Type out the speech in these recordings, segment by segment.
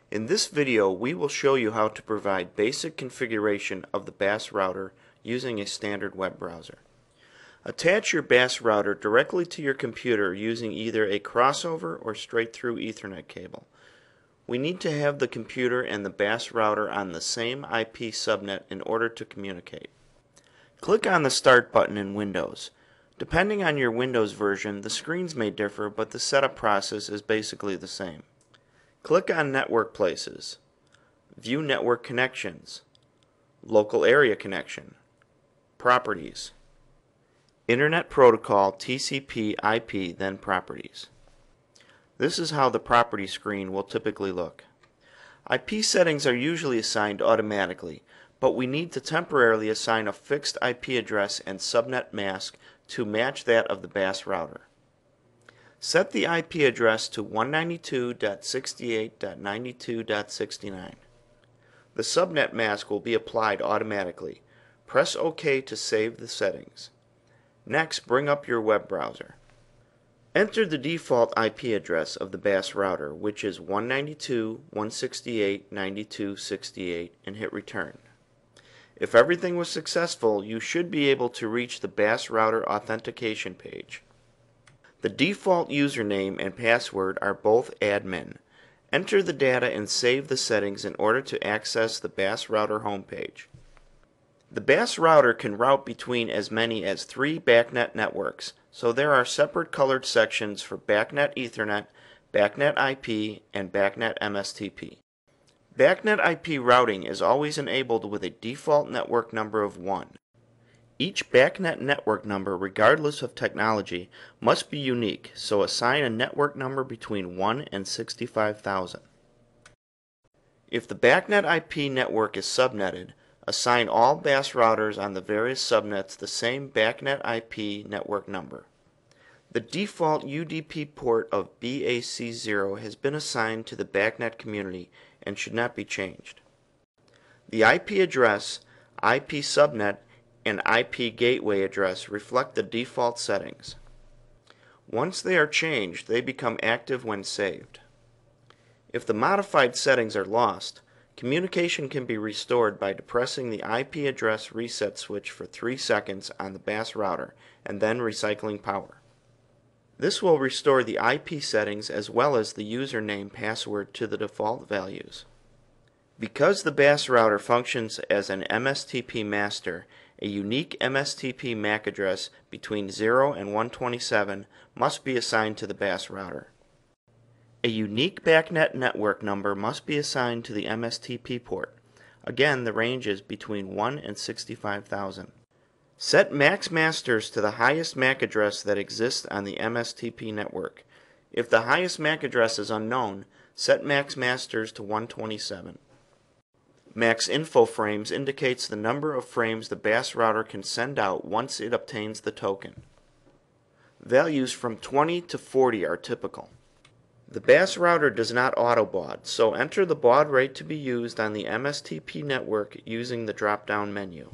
In this video, we will show you how to provide basic configuration of the BAS router using a standard web browser. Attach your BAS router directly to your computer using either a crossover or straight-through Ethernet cable. We need to have the computer and the BAS router on the same IP subnet in order to communicate. Click on the Start button in Windows. Depending on your Windows version, the screens may differ, but the setup process is basically the same. Click on Network Places, View Network Connections, Local Area Connection, Properties, Internet Protocol TCP/IP, then Properties. This is how the property screen will typically look. IP settings are usually assigned automatically, but we need to temporarily assign a fixed IP address and subnet mask to match that of the BAS router. Set the IP address to 192.68.92.69. The subnet mask will be applied automatically. Press OK to save the settings. Next, bring up your web browser. Enter the default IP address of the BAS router, which is 192.168.92.68, and hit return. If everything was successful, you should be able to reach the BAS router authentication page. The default username and password are both admin. Enter the data and save the settings in order to access the BAS router homepage. The BAS router can route between as many as 3 BACnet networks, so there are separate colored sections for BACnet Ethernet, BACnet IP, and BACnet MSTP. BACnet IP routing is always enabled with a default network number of 1. Each BACnet network number, regardless of technology, must be unique, so assign a network number between 1 and 65,000. If the BACnet IP network is subnetted, assign all BAS routers on the various subnets the same BACnet IP network number. The default UDP port of BAC0 has been assigned to the BACnet community and should not be changed. The IP address, IP subnet, and IP gateway address reflect the default settings. Once they are changed, they become active when saved. If the modified settings are lost, communication can be restored by depressing the IP address reset switch for 3 seconds on the BAS router and then recycling power. This will restore the IP settings as well as the username password to the default values. Because the BAS router functions as an MSTP master, a unique MSTP MAC address between 0 and 127 must be assigned to the BAS router. A unique BACnet network number must be assigned to the MSTP port. Again, the range is between 1 and 65,000. Set max masters to the highest MAC address that exists on the MSTP network. If the highest MAC address is unknown, set max masters to 127. Max info frames indicates the number of frames the BAS router can send out once it obtains the token. Values from 20 to 40 are typical. The BAS router does not auto-baud, so enter the baud rate to be used on the MSTP network using the drop-down menu.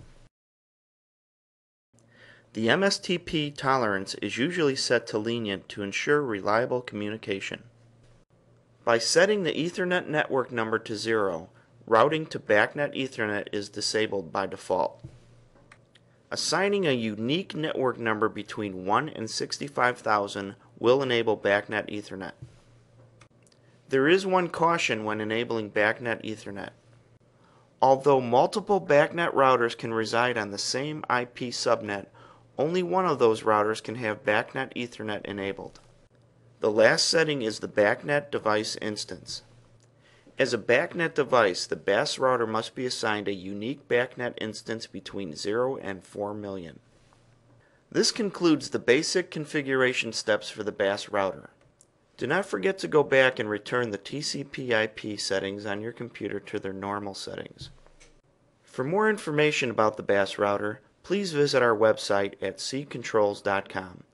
The MSTP tolerance is usually set to lenient to ensure reliable communication. By setting the Ethernet network number to 0, routing to BACnet Ethernet is disabled by default. Assigning a unique network number between 1 and 65,000 will enable BACnet Ethernet. There is one caution when enabling BACnet Ethernet. Although multiple BACnet routers can reside on the same IP subnet, only one of those routers can have BACnet Ethernet enabled. The last setting is the BACnet device instance. As a BACnet device, the BAS router must be assigned a unique BACnet instance between 0 and 4 million. This concludes the basic configuration steps for the BAS router. Do not forget to go back and return the TCP/IP settings on your computer to their normal settings. For more information about the BAS router, please visit our website at ccontrols.com.